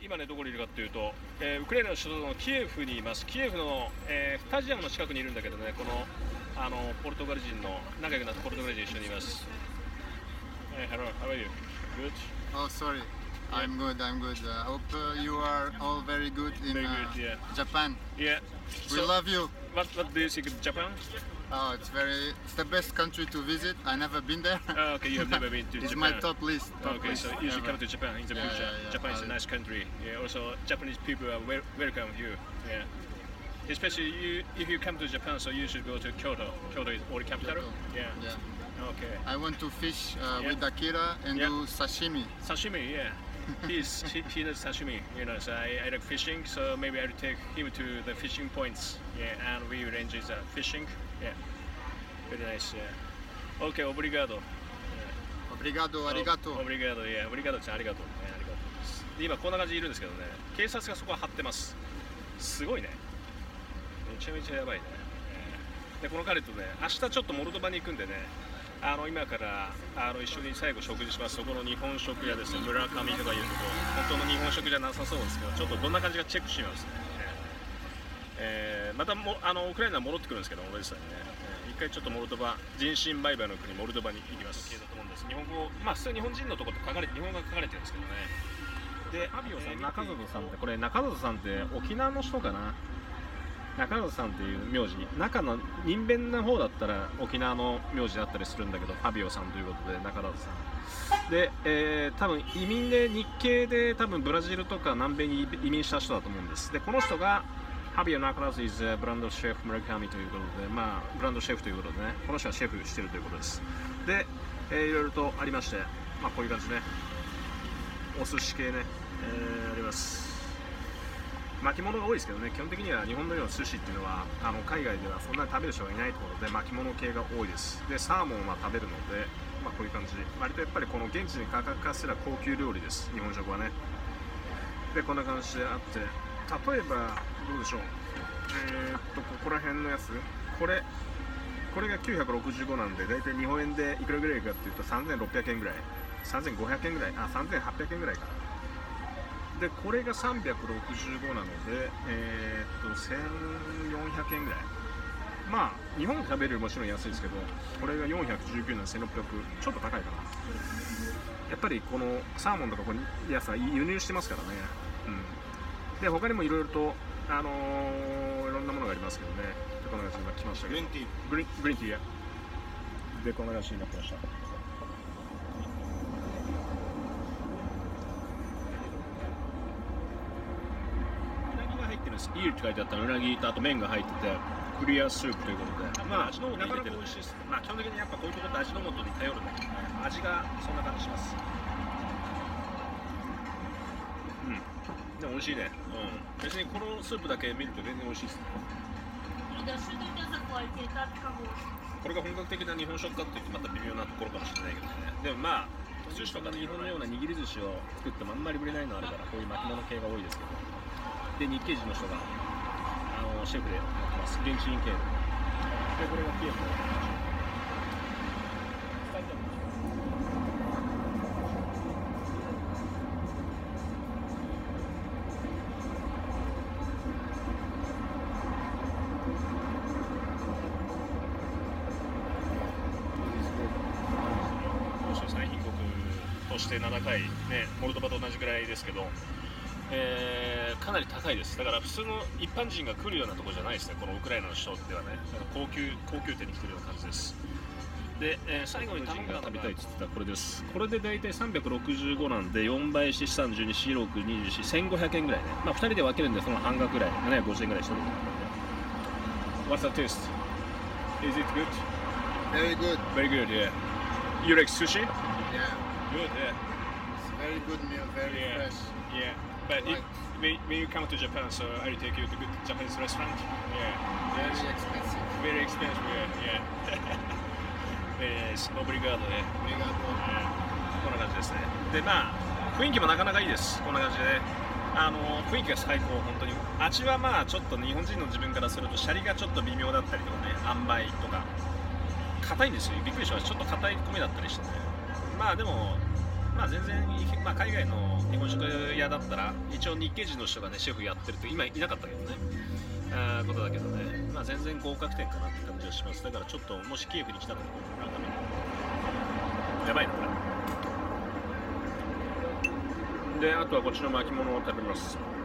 今ねどこにいるかっていうと、ウクライナの首都のキエフにいます。キエフの、スタジアムの近くにいるんだけどね、このポルトガル人の仲良くなったポルトガル人一緒にいます。Hello, how are you? Good? Oh, sorry. I'm good. I'm good. Hope you are all very good in Very good, yeah. Japan. Yeah. We So, love you. what do you think of Japan? Oh, it's the best country to visit. I never been there. Okay, you have never been to It's Japan. my top list. Okay, so you should come to Japan in the Yeah, future. yeah, yeah. Japan is a nice country. Yeah, also Japanese people are welcome here. Yeah. Especially if you come to Japan, so you should go to Kyoto. Kyoto is our capital. Kyoto. Yeah. Yeah. Okay. I want to fish Yeah. with Akira and Yeah. do sashimi. Sashimi, yeah. he does sashimi. You know, so I like fishing. So maybe I'll take him to the fishing points. Yeah, and we will enjoy the fishing. Yeah. Very nice. Yeah. Okay, obrigado. Obrigado, arigato. Obrigado, yeah. Obrigado ちゃんありがとう。ありがとうです。で今こんな感じでいるんですけどね、警察がそこは張ってます。すごいね。めちゃめちゃやばいね。でこの彼とね、明日ちょっとモルドバに行くんでね、今から一緒に最後食事します。そこの日本食屋ですね、村上とかいうところ、本当の日本食じゃなさそうですけど、ちょっとどんな感じかチェックしますね。またもウクライナ戻ってくるんですけど、同じさにね、一回ちょっとモルドバ、人身売買の国モルドバに行きます。だと思うんです。日本語、まあ普通日本人のところって日本語が書かれてるんですけどね。で、アビオさん、中里さんって、これ中里さんって沖縄の人かな。中里さんっていう名字、中の人弁な方だったら沖縄の名字だったりするんだけど、ファビオさんということで中里さんで、多分移民で日系で多分ブラジルとか南米に移民した人だと思うんです。でこの人がファビオ中里 is ブランドシェフ村上ということで、まあブランドシェフということでね、この人はシェフしてるということです。で、いろいろとありまして、まあこういう感じね、お寿司系ね、あります。巻物が多いですけどね、基本的には日本のような寿司っていうのは海外ではそんなに食べる人がいないところで巻物系が多いです。でサーモンは食べるので、まあ、こういう感じ、割とやっぱりこの現地に価格化すら高級料理です、日本食はね。でこんな感じであって、例えばどうでしょう、ここら辺のやつ、これが965なんで、だいたい日本円でいくらぐらいかっていうと3600円ぐらい、3500円ぐらい、3800円ぐらいかな。でこれが365なので、1400円ぐらい。まあ日本で食べるよりもちろん安いですけど、これが419円の1600、ちょっと高いかな。やっぱりこのサーモンとかこにやつは輸入してますからね。で他にもいろいろといろんなものがありますけどね。こんな感じに今来ましたけど、グリーンティーやでこんな感じになってました。イールって書いてあったらうなぎとあと麺が入っててクリアスープということで、まあ味の素に入れてる。美味しいです。まあ基本的にやっぱこういうところって味の素に頼るんだけどね、味がそんな感じします。でも美味しいね。別にこのスープだけ見ると全然美味しいですね。これが本格的な日本食かっていうとまた微妙なところかもしれないけどね。でもまあ寿司とかね、日本のような握り寿司を作ってもあんまり売れないのあるから、こういう巻物系が多いですけど、で日系人の人がシェフでやってます。現地人系で。でこれがキエフの最貧国として名高い、ね、モルドバと同じぐらいですけど、かなり高いです。だから普通の一般人が来るようなところじゃないですね、このウクライナの首都ではね。高級店に来てるような感じです。で、最後に人が食べたいって言ってたこれです。これで大体365なんで4倍し32、46、24、1500円ぐらいね。まあ2人で分けるんでその半額ぐらい、750円ぐらいしてるんで。What's the taste? Is it good? Very good. Very good, yeah. You like sushi? Yeah. Good, yeah. It's very good meal, very Yeah. fresh. Yeah. But when you come to Japan, so I'll take you to good Japanese restaurant. Yeah. Very expensive. Very expensive, yeah. Very nice. Obrigado, yeah. Obrigado. こんな感じですね。で、まあ、雰囲気もなかなかいいです。こんな感じでね。雰囲気が最高、本当に。味はまあ、ちょっと日本人の自分からすると、シャリがちょっと微妙だったりとかね、塩梅とか。硬いんですよ。びっくりしました。ちょっと硬い米だったりしてね。まあでも、 まあ全然、まあ、海外の日本食屋だったら一応日系人の人がねシェフやってるって今いなかったけどねことだけどね、まあ全然合格点かなって感じがします。だからちょっともしキエフに来た時に改めてやばいなこれで、あとはこっちの巻物を食べます。